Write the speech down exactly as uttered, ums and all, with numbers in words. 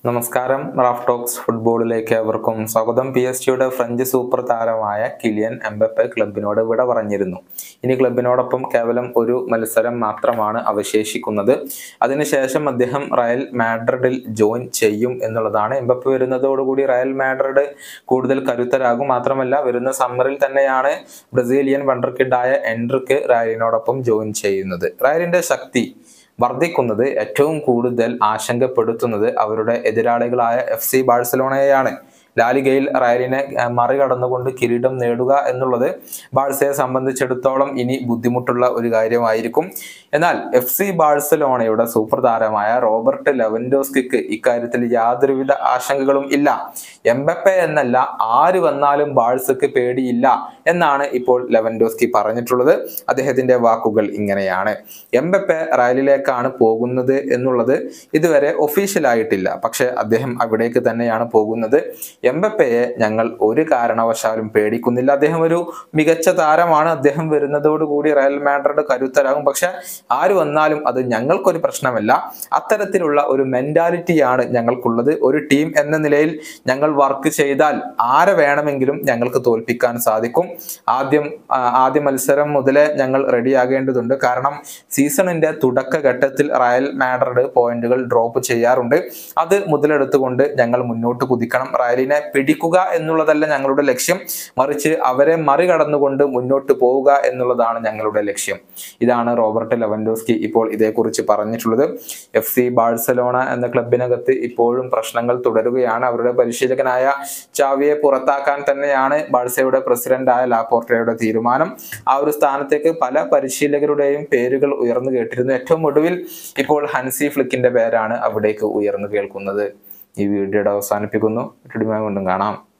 നമസ്കാരം. Raf talks ഫുട്ബോളിലേക്ക് അവർക്കും സ്വാഗതം. പി എസ് ജിയുടെ ഫ്രഞ്ച് സൂപ്പർ താരമായ കിലിയൻ എംബപ്പെ ക്ലബിനോട് വിട പറഞ്ഞിരുന്നു. ഇനി ക്ലബിനോടൊപ്പം കേവലം ഒരു മത്സരം മാത്രമാണ് അവശേഷിക്കുന്നത്. അതിനുശേഷം അദ്ദേഹം റയൽ മാഡ്രിഡിൽ ജോയിൻ ചെയ്യും എന്നുള്ളതാണ്. എംബപ്പെ വരുന്നതോടുകൂടി റയൽ മാഡ്രിഡ് കൂടുതൽ കരുത്തരാകും. മാത്രമല്ല, വരുന്ന സമ്മറിൽ തന്നെയാണ് ബ്രസീലിയൻ വണ്ടർകിഡായ എൻട്രിക്ക് റയലിനോടൊപ്പം ജോയിൻ ചെയ്യുന്നത്. റയലിന്റെ ശക്തി വർദ്ധിക്കുന്നത് ഏറ്റവും കൂടുതൽ ആശങ്കപ്പെടുത്തുന്നത് അവരുടെ എതിരാളികളായ എഫ് സി ബാഴ്സലോണയെയാണ്. ലാലിഗയിൽ റയലിനെ മറികടന്നുകൊണ്ട് കിരീടം നേടുക എന്നുള്ളത് ബാഴ്സയെ സംബന്ധിച്ചിടത്തോളം ഇനി ബുദ്ധിമുട്ടുള്ള ഒരു കാര്യമായിരിക്കും. എന്നാൽ എഫ് സി ബാഴ്സലോണയുടെ സൂപ്പർ താരമായ റോബർട്ട് ലെവൻഡോസ്കിക്ക് ഇക്കാര്യത്തിൽ യാതൊരുവിധ ആശങ്കകളും ഇല്ല. എംബപ്പെ എന്നല്ല, ആര് വന്നാലും ബാഴ്സക്ക് പേടിയില്ല എന്നാണ് ഇപ്പോൾ ലെവൻഡോസ്കി പറഞ്ഞിട്ടുള്ളത്. അദ്ദേഹത്തിന്റെ വാക്കുകൾ ഇങ്ങനെയാണ്: എംബപ്പെ റയലിലേക്കാണ് പോകുന്നത് എന്നുള്ളത് ഇതുവരെ ഒഫീഷ്യൽ ആയിട്ടില്ല, പക്ഷെ അദ്ദേഹം അവിടേക്ക് തന്നെയാണ് പോകുന്നത്. എംബപ്പയെ ഞങ്ങൾ ഒരു കാരണവശാലും പേടിക്കുന്നില്ല. അദ്ദേഹം ഒരു മികച്ച താരമാണ്. അദ്ദേഹം വരുന്നതോടുകൂടി റയൽ മാഡ്രിഡ് കരുത്തരാകും. പക്ഷെ ആര് വന്നാലും അത് ഞങ്ങൾക്കൊരു പ്രശ്നമല്ല. അത്തരത്തിലുള്ള ഒരു മെന്റാലിറ്റിയാണ് ഞങ്ങൾക്കുള്ളത്. ഒരു ടീം എന്ന നിലയിൽ ഞങ്ങൾ വർക്ക് ചെയ്താൽ ആരെ വേണമെങ്കിലും ഞങ്ങൾക്ക് തോൽപ്പിക്കാൻ സാധിക്കും. ആദ്യം ആദ്യ മത്സരം മുതലേ ഞങ്ങൾ റെഡിയാകേണ്ടതുണ്ട്. കാരണം സീസണിന്റെ തുടക്കഘട്ടത്തിൽ റയൽ മാഡ്രിഡ് പോയിന്റുകൾ ഡ്രോപ്പ് ചെയ്യാറുണ്ട്. അത് മുതലെടുത്തുകൊണ്ട് ഞങ്ങൾ മുന്നോട്ട് കുതിക്കണം. റയലിനെ പിടിക്കുക എന്നുള്ളതല്ല ഞങ്ങളുടെ ലക്ഷ്യം, മറിച്ച് അവരെ മറികടന്നുകൊണ്ട് മുന്നോട്ട് പോവുക എന്നുള്ളതാണ് ഞങ്ങളുടെ ലക്ഷ്യം. ഇതാണ് റോബർട്ട് ലെവൻഡോസ്കി ഇപ്പോൾ ഇതേക്കുറിച്ച് പറഞ്ഞിട്ടുള്ളത്. എഫ് സി ബാഴ്സലോണ എന്ന ക്ലബിനകത്ത് ഇപ്പോഴും പ്രശ്നങ്ങൾ തുടരുകയാണ്. അവരുടെ പരിശീലകനായ ചാവിയെ പുറത്താക്കാൻ തന്നെയാണ് ബാഴ്സയുടെ പ്രസിഡന്റായ ലാപോർട്ടയുടെ തീരുമാനം. ആ ഒരു സ്ഥാനത്തേക്ക് പല പരിശീലകരുടെയും പേരുകൾ ഉയർന്നു കേട്ടിരുന്നു. ഏറ്റവും ഒടുവിൽ ഇപ്പോൾ ഹൻസി ഫ്ലിക്കിന്റെ പേരാണ് അവിടേക്ക് ഉയർന്നു കേൾക്കുന്നത്. ഈ വീഡിയോയുടെ അവസാനിപ്പിക്കുന്നു. വീണ്ടും കാണാം.